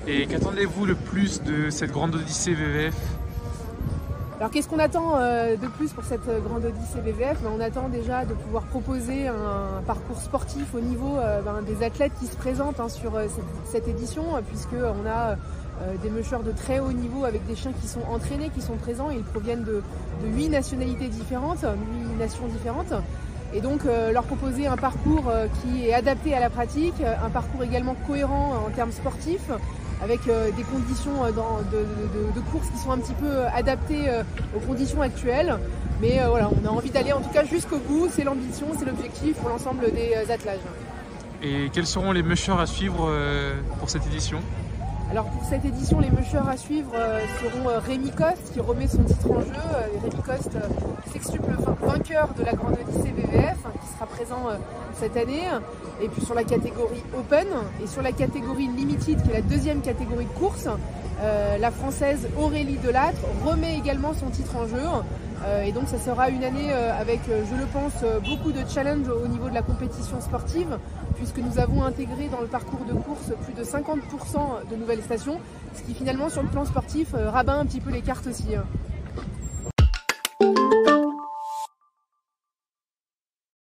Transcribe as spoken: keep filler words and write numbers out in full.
Et qu'attendez-vous le plus de cette grande Odyssée V V F? Alors qu'est-ce qu'on attend euh, de plus pour cette grande Odyssée V V F? Ben, on attend déjà de pouvoir proposer un parcours sportif au niveau euh, ben, des athlètes qui se présentent hein, sur euh, cette, cette édition, puisqu'on a euh, des mushers de très haut niveau avec des chiens qui sont entraînés, qui sont présents. Ils proviennent de huit nationalités différentes, huit nations différentes. Et donc euh, leur proposer un parcours euh, qui est adapté à la pratique, un parcours également cohérent en termes sportifs, avec euh, des conditions euh, dans, de, de, de course qui sont un petit peu adaptées euh, aux conditions actuelles. Mais euh, voilà, on a envie d'aller en tout cas jusqu'au bout, c'est l'ambition, c'est l'objectif pour l'ensemble des euh, attelages. Et quels seront les mushers à suivre euh, pour cette édition? Alors pour cette édition, les mushers à suivre euh, seront euh, Rémi Coste qui remet son titre en jeu. Euh, Rémi Coste, euh, sextuple vainqueur de la Grande Odyssée V V F, hein, qui sera présent euh, cette année. Et puis sur la catégorie Open et sur la catégorie Limited, qui est la deuxième catégorie de course, euh, la Française Aurélie Delattre remet également son titre en jeu. Euh, et donc ça sera une année euh, avec, euh, je le pense, euh, beaucoup de challenges au niveau de la compétition sportive, puisque nous avons intégré dans le parcours de course plus de cinquante pour cent de nouvelles stations, ce qui finalement sur le plan sportif euh, rabat un petit peu les cartes aussi. Hein.